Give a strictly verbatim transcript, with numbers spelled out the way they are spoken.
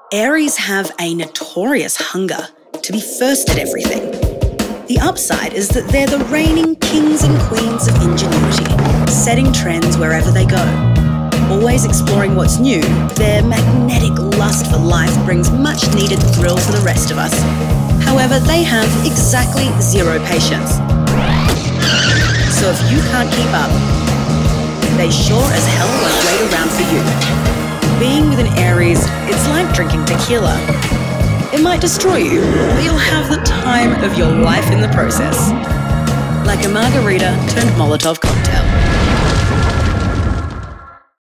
Aries have a notorious hunger to be first at everything. The upside is that they're the reigning kings and queens of ingenuity, setting trends wherever they go. Always exploring what's new, their magnetic lust for life brings much-needed thrill to the rest of us. However, they have exactly zero patience. So if you can't keep up, they sure as hell won't wait around for you. Being with an Aries, it's like drinking tequila. It might destroy you, but you'll have the time of your life in the process. Like a margarita turned Molotov cocktail.